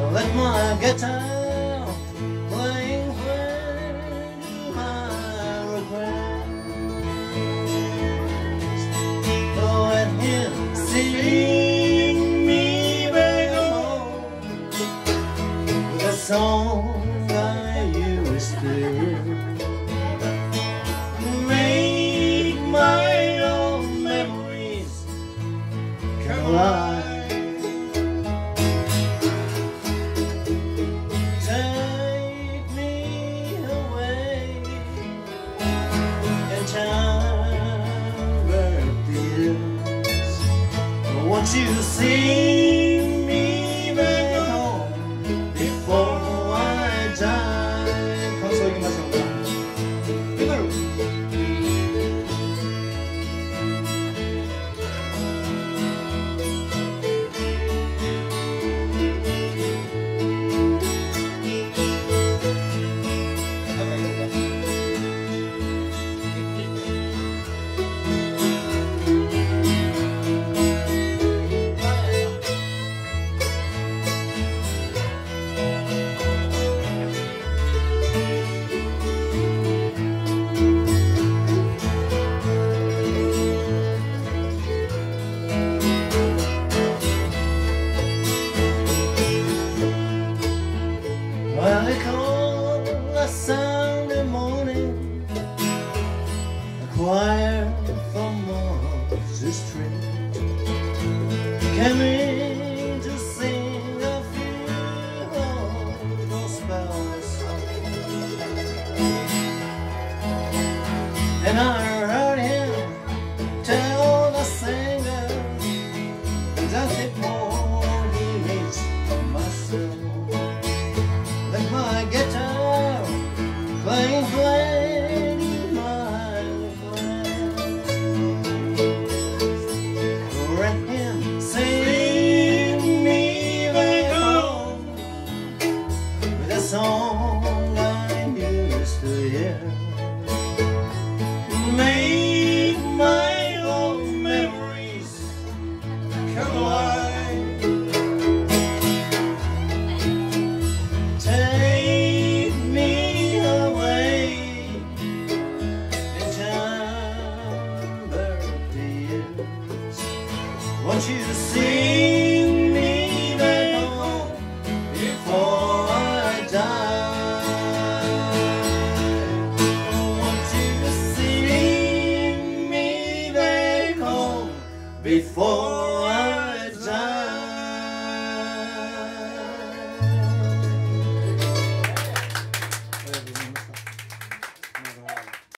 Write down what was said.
Let my guitar playing my regrets. Let him sing me back home with a song I used to hear. Make my old memories come alive. Won't you see me back home before I die? 感想いきましょうか。Well, they call a Sunday morning a choir from Moses Street came in to sing a few gospel songs, and I heard him tell the singer that it more he hates myself. My guitar playing my regrets. Let him sing me back home with a song I used to hear. Make my old memories come alive. Won't you sing me back home before I die? Won't you sing me back home before